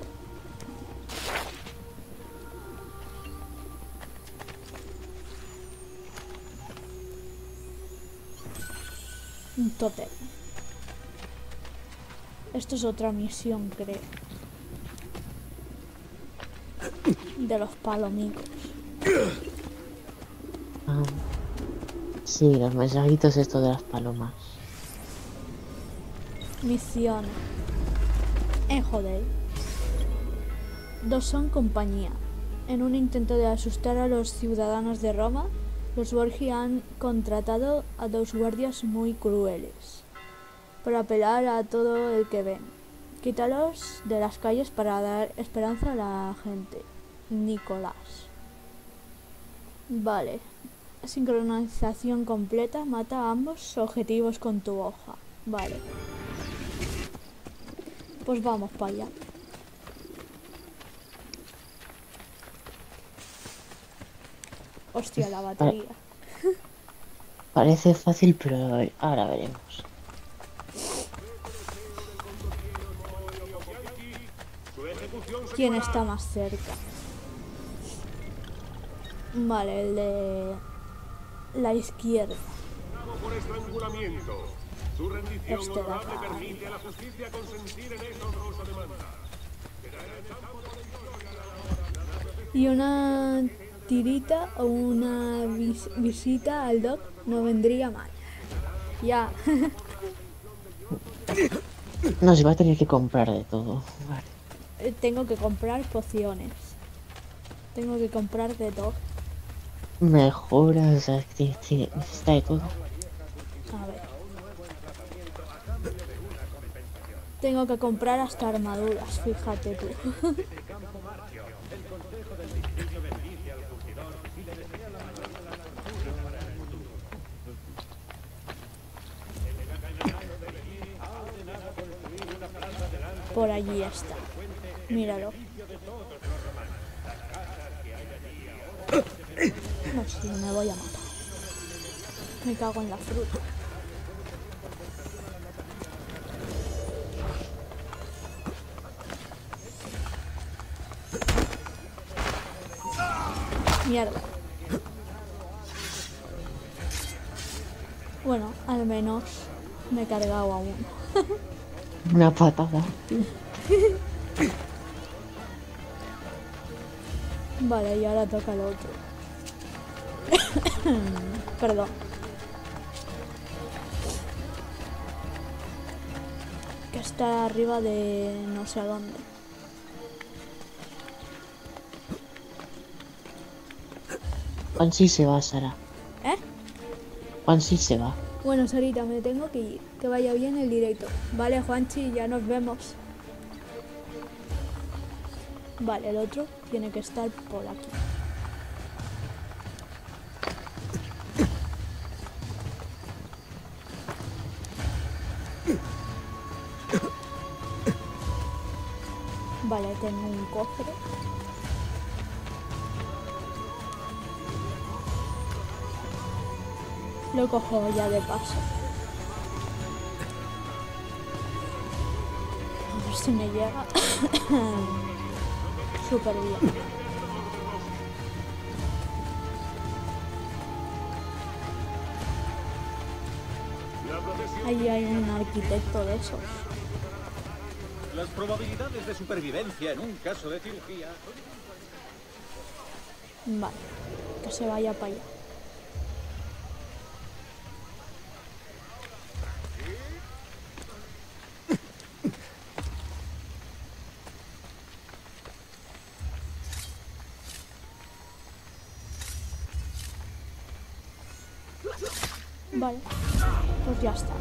Un tótem. Esto es otra misión, creo. De los palomicos. Ah, sí, los mensajitos estos de las palomas. Misión. Joder. Dos son compañía. En un intento de asustar a los ciudadanos de Roma, los Borgia han contratado a dos guardias muy crueles para apelar a todo el que ven. Quítalos de las calles para dar esperanza a la gente. Nicolás. Vale. Sincronización completa. Mata a ambos objetivos con tu hoja. Vale. Pues vamos para allá. Hostia, la batería. Parece fácil, pero ahora veremos. ¿Quién está más cerca? Vale, el de la izquierda. Por estrangulamiento. Su rendición Este de honorable acá. permite a la justicia consentir en esta honrosa demanda. Y una tirita o una visita al doc no vendría mal. Ya. No, se va a tener que comprar de todo. Vale. Tengo que comprar pociones. Tengo que comprar de todo. Mejoras, está de todo. A ver. Tengo que comprar hasta armaduras, fíjate tú. Por allí está. Míralo. No sé, me voy a matar. Me cago en la fruta. Mierda. Bueno, al menos me he cargado a uno. Una patada. Vale, y ahora toca el otro. Perdón. Que está arriba de no sé a dónde. Juanchi se va, Sara. ¿Eh? Juanchi se va. Bueno, Sarita, me tengo que ir. Que vaya bien el directo. Vale, Juanchi, ya nos vemos. Vale, el otro tiene que estar por aquí. Vale, tengo un cofre. Lo cojo ya de paso. A ver si me llega. Súper bien. Ahí hay un arquitecto de esos. Las probabilidades de supervivencia en un caso de cirugía. Vale, que se vaya para allá. Vale, pues ya está.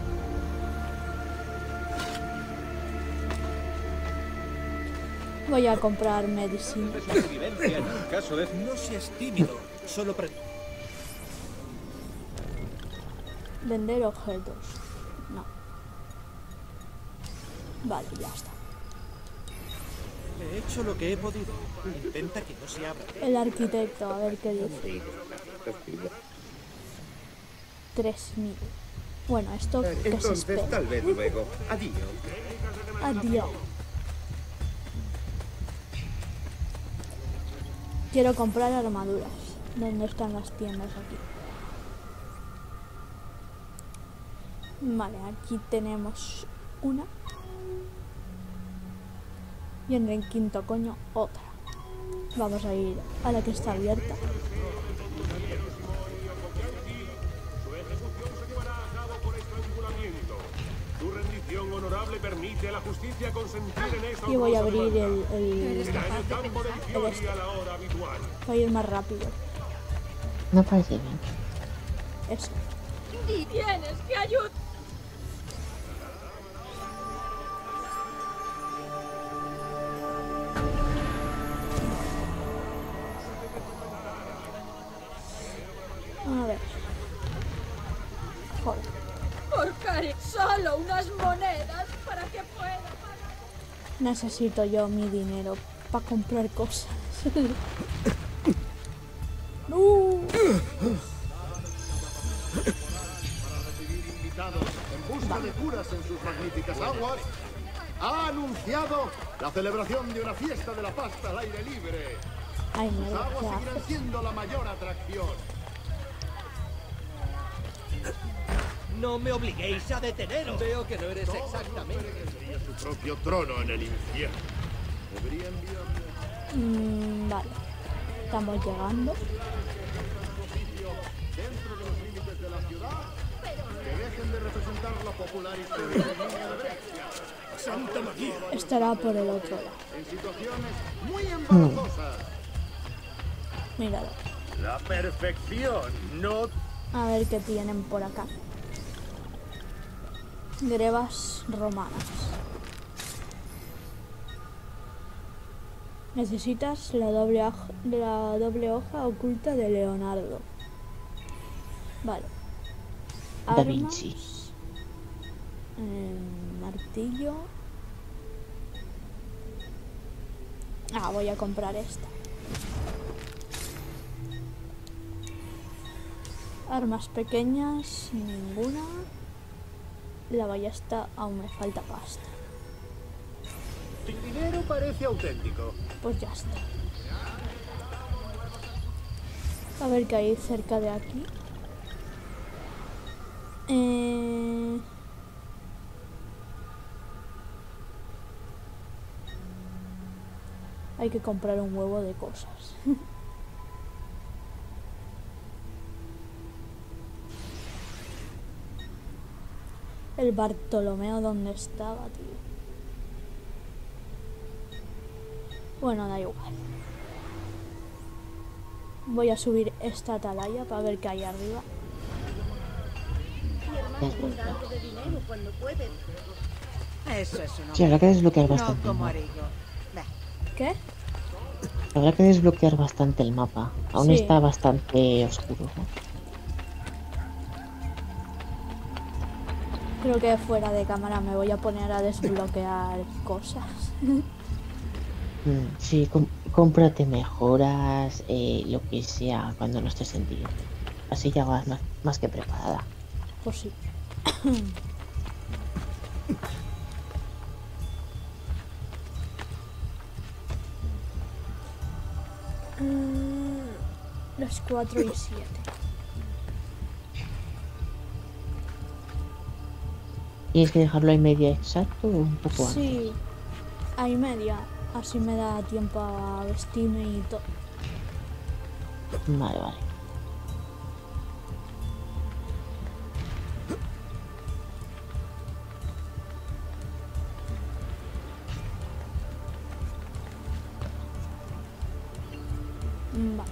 Voy a comprar medicina. Supervivencia en un caso de... No seas tímido, solo Vender objetos. No. Vale, ya está. He hecho lo que he podido. Intenta que no se abra. El arquitecto, a ver qué dice. 3000. Bueno, esto que se Entonces, espera. tal vez luego. Adiós. Adiós. Quiero comprar armaduras. ¿Dónde están las tiendas aquí? Vale, aquí tenemos una. Y en el quinto coño otra. Vamos a ir a la que está abierta. Su rendición honorable permite a la justicia consentir en esta Y voy a honrosa abrir demanda. el Está en el campo de victoria este. a la hora habitual. Voy a ir más rápido. No parece bien. Eso. Y tienes que ayudar. A ver. Joder. Por cari, solo unas monedas para que pueda pagar. Necesito yo mi dinero para comprar cosas. ¡No! En busca de curas en sus magníficas aguas, ha anunciado la celebración de una fiesta de la pasta al aire libre. Ay, Sus mira, aguas ¿qué seguirán haces? siendo la mayor atracción. No me obliguéis a deteneros. Veo que no eres Todo exactamente. sería su propio trono en el infierno. Debería enviarme Vale. Estamos llegando. dentro de los límites de la ciudad. Que dejen de representar la popular historia de línea de Brescia. ¡Santa María! Estará por el otro lado. En situaciones muy embarazosas. Míralo. La perfección, no. A ver qué tienen por acá. Grebas romanas. Necesitas la doble hoja oculta de Leonardo. Vale. Da Vinci. Martillo. Voy a comprar esta. Armas pequeñas, ninguna. La ballesta aún me falta pasta. Sin dinero parece auténtico. Pues ya está. A ver qué hay cerca de aquí. Hay que comprar un huevo de cosas. El Bartolomeo, ¿dónde estaba, tío? Bueno, da igual. Voy a subir esta atalaya para ver qué hay arriba. Mi hermano tendrá algo de dinero cuando puede. Eso es una... Sí, habrá que desbloquear No bastante el como mapa. Arigo. Bah. ¿Qué? Habrá que desbloquear bastante el mapa. Aún Sí. está bastante oscuro, ¿no? Creo que fuera de cámara me voy a poner a desbloquear cosas. Sí, cómprate mejoras, lo que sea, cuando no estés en directo. Así ya vas más que preparada. Pues sí. Las 4 y 7. ¿Tienes que dejarlo ahí media exacto o un poco antes? Sí, hay media. Así me da tiempo a vestirme y todo. Vale, vale. Vale.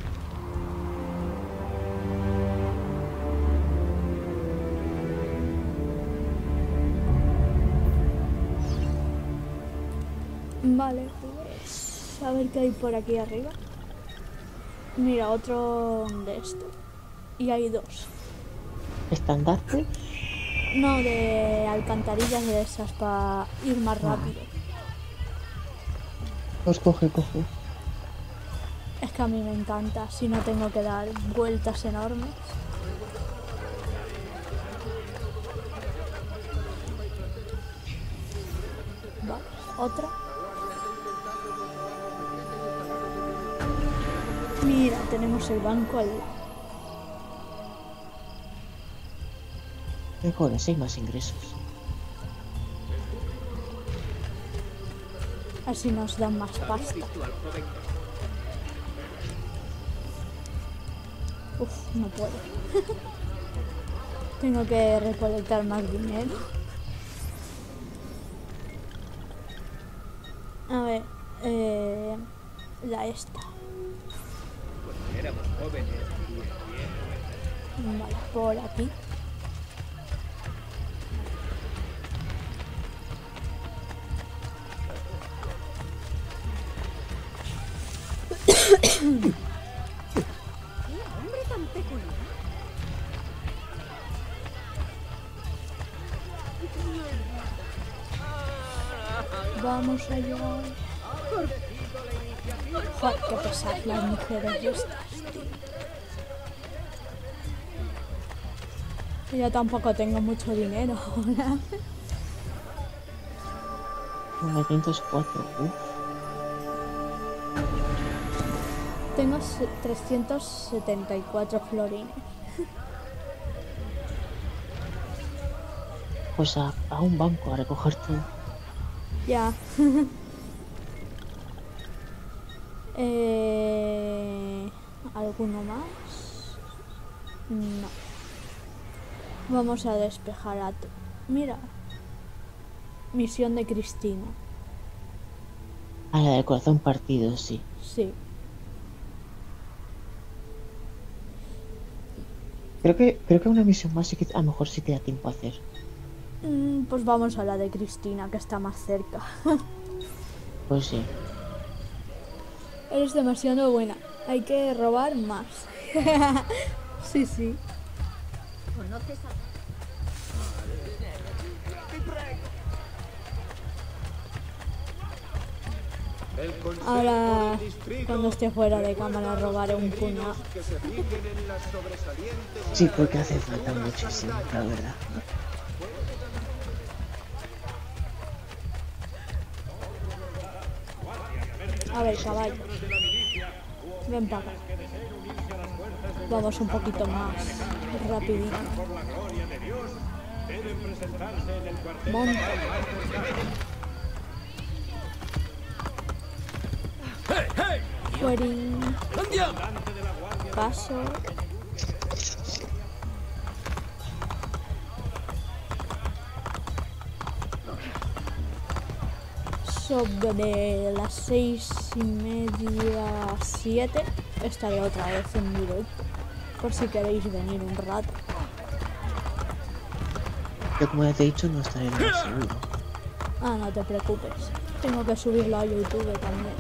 Vale, pues a ver qué hay por aquí arriba. Mira, otro de esto. Y hay dos. ¿Estandarte? No, de alcantarillas de esas para ir más rápido. Pues coge. Es que a mí me encanta, si no tengo que dar vueltas enormes. Vale, otra. Mira, tenemos el banco al lado. Mejor, así hay más ingresos. Así nos dan más pasta. Uf, no puedo. Tengo que recolectar más dinero. A ver, la esta. Cuando éramos jóvenes, Vale, por aquí. ¡Qué hombre tan peculiar! Vamos a llegar. Joder, qué pesadas las mujeres estas, tío. Y yo tampoco tengo mucho dinero ahora. 904. Tengo 374 florines. Pues a un banco a recoger todo. Ya. ¿Alguno más? No. Vamos a despejar a... Mira. Misión de Cristina. A la del corazón partido, sí. Sí. Creo que una misión más sí que a lo mejor sí te da tiempo a hacer. Pues vamos a la de Cristina, que está más cerca. Pues sí. Eres demasiado buena. Hay que robar más. Sí, sí. ¿Conoces a... Ahora, cuando esté fuera de cámara, robaré un puñado. Sí, porque hace falta muchísimo, la verdad. A ver, caballo. Ven para acá. Vamos un poquito más rapidito. Monta. Fuerín. Paso. Sobre las 6:30, 7 estaré otra vez en directo, por si queréis venir un rato. Yo, como ya te he dicho, no estaré en el seguro. Ah, no te preocupes, tengo que subirlo a YouTube también.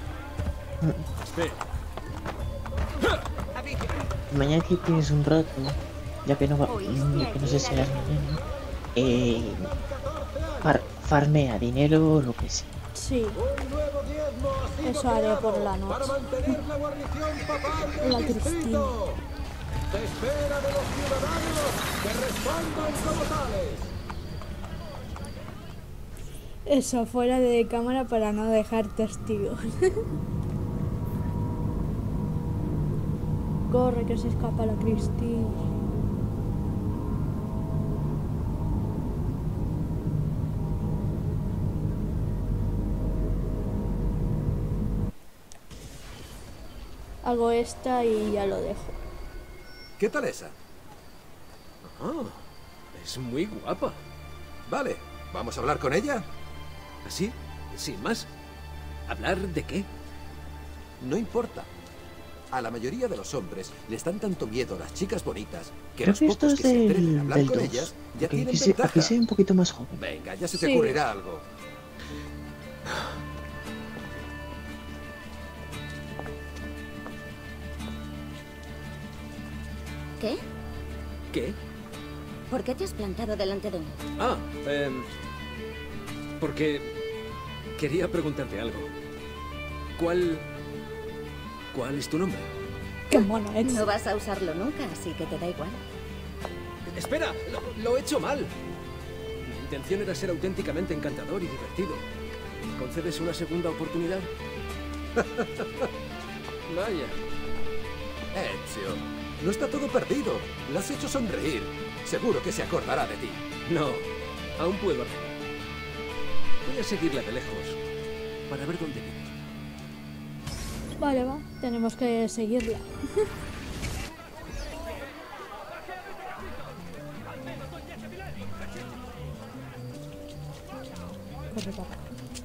Mañana que tienes un rato, ya que no va, que no sé si harás mañana, farmea dinero o lo que sea. Sí, eso haré por la noche. La Cristina. Se espera de los ciudadanos que respondan como tales. Eso, fuera de cámara para no dejar testigos. Corre, que se escapa la Cristina. Hago esta y ya lo dejo. ¿Qué tal esa? Ah, es muy guapa. Vale, ¿vamos a hablar con ella? ¿Así? ¿Sin más? ¿Hablar de qué? No importa. A la mayoría de los hombres les dan tanto miedo a las chicas bonitas que Creo los que esto pocos es que se atreven a del hablar con 2. ellas ya Aquí, tienen ventaja. aquí soy un poquito más joven. Venga, ya se te Sí. ocurrirá algo. ¿Qué? ¿Qué? ¿Por qué te has plantado delante de mí? Ah, porque quería preguntarte algo. ¿Cuál es tu nombre? Qué mono es. No vas a usarlo nunca, así que te da igual. Espera, lo he hecho mal. Mi intención era ser auténticamente encantador y divertido. ¿Me concedes una segunda oportunidad? Vaya. Ezio, no está todo perdido. La has hecho sonreír. Seguro que se acordará de ti. No, aún puedo hacerlo. Voy a seguirla de lejos para ver dónde vive. Vale, va, tenemos que seguirla. Corre, papá.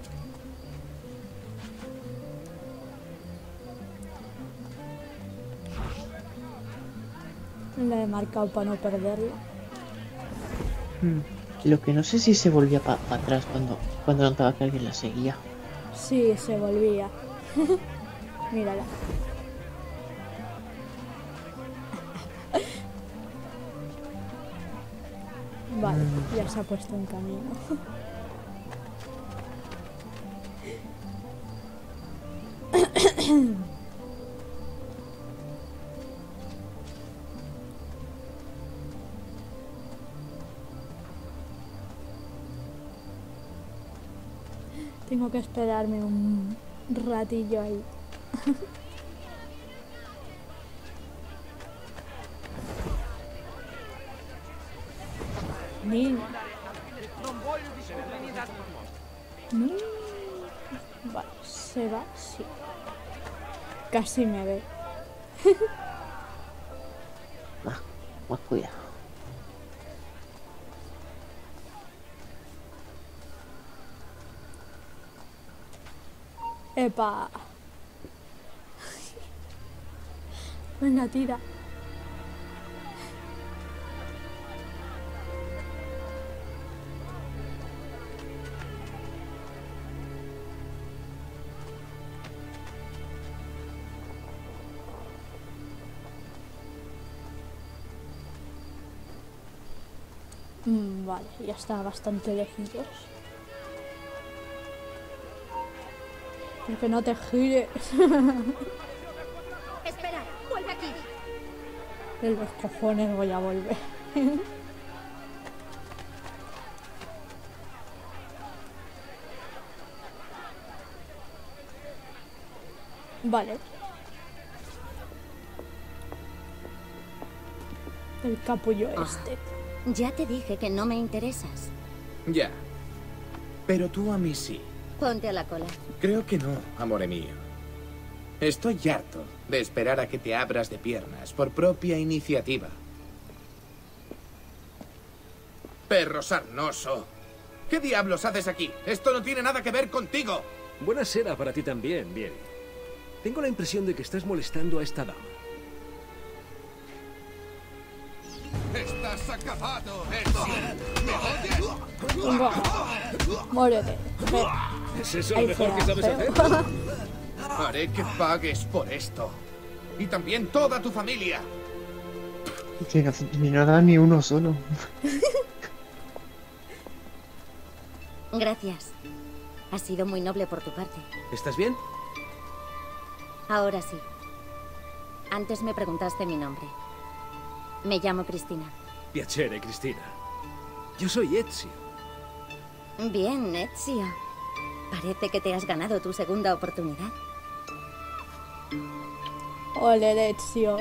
La he marcado para no perderla. Lo que no sé si se volvía para atrás cuando notaba que alguien la seguía. Sí, se volvía. Mírala. Vale, ya se ha puesto en camino. Tengo que esperarme un ratillo ahí. Vale, se va, sí. Casi me ve. Más cuidado. Epa. Venga, tira. Vale, ya está bastante lejitos. Porque no te gires. Espera, vuelve aquí. De los cojones voy a volver. Vale. El capullo este. Ya te dije que no me interesas. Ya. Pero tú a mí sí. Ponte a la cola. Creo que no, amore mío. Estoy harto de esperar a que te abras de piernas por propia iniciativa. Perro sarnoso. ¿Qué diablos haces aquí? Esto no tiene nada que ver contigo. Buena cera para ti también, bien. Tengo la impresión de que estás molestando a esta dama. ¡Estás acabado, Ezio! ¿Me oyes? Muérete. ¿Es eso lo mejor que sabes hacer? Haré que pagues por esto. Y también toda tu familia. Que no da ni uno solo. Gracias. Ha sido muy noble por tu parte. ¿Estás bien? Ahora sí. Antes me preguntaste mi nombre. Me llamo Cristina. Piacere, Cristina. Yo soy Ezio. Bien, Ezio. Parece que te has ganado tu segunda oportunidad. Ole, Ezio.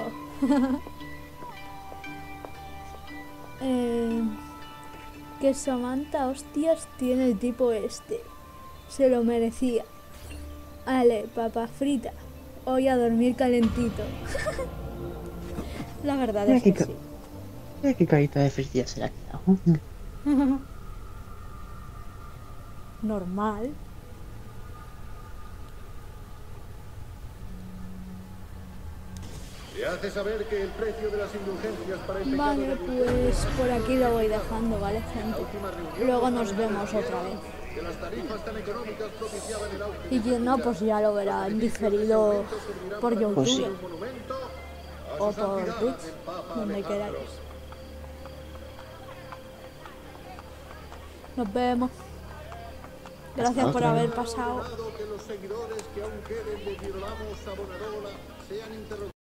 Que Samantha, hostias, tiene el tipo este. Se lo merecía. Ale, papa frita. Hoy a dormir calentito. La verdad es que sí. Mira qué carita de felicidad se le ha quedado. Normal. Se hace saber que el precio de las indulgencias para el pecado Vale, de pues por aquí lo voy dejando, ¿vale, gente? Luego nos vemos otra vez. que las tarifas tan económicas propiciaban el auge. Y quien no, pues ya lo verá en diferido por YouTube Pues sí. o por Twitch, donde queráis. Nos vemos. Gracias por haber pasado. Que los seguidores que aún queden de Girolamo Savonarola sean interrogados.